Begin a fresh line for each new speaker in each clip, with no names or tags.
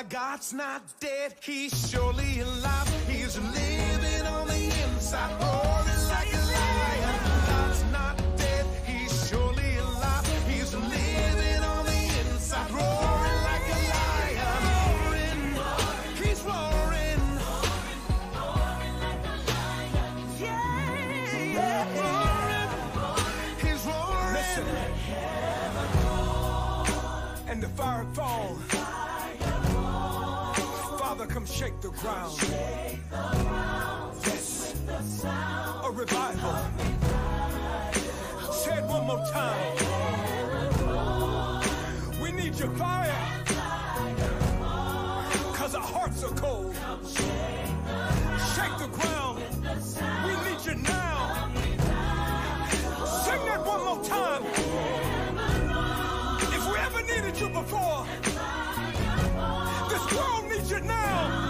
My God's not dead, he's surely alive. He's living on the inside, roaring like a lion. God's not dead, he's surely alive. He's living on the inside, roaring like a lion. Roaring, he's roaring, roaring like a lion. Yeah, yeah. Roaring, he's roaring. Listen, and the fire fall. Father, come shake the ground. Yes, a revival. Say it one more time. We need your fire, cause our hearts are cold. Shake the ground. We need you now. Sing that one more time. If we ever needed you before, this world needs you now.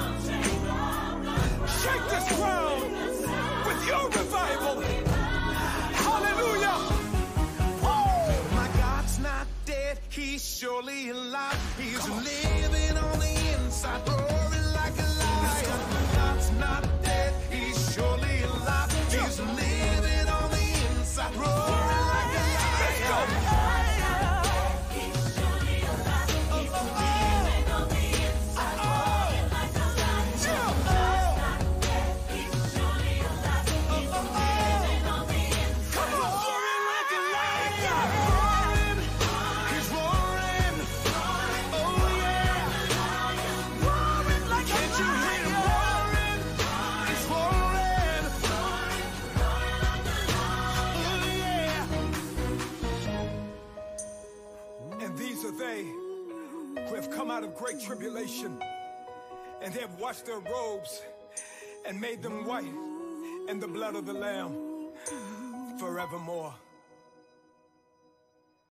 Shake this ground with your revival. Hallelujah. Woo! My God's not dead, he's surely alive. He's living on the inside, roaring like a lion. God's not dead, he's surely alive. He's living on the inside, roaring like a lion. Let's go. They who have come out of great tribulation, and they have washed their robes and made them white in the blood of the Lamb forevermore.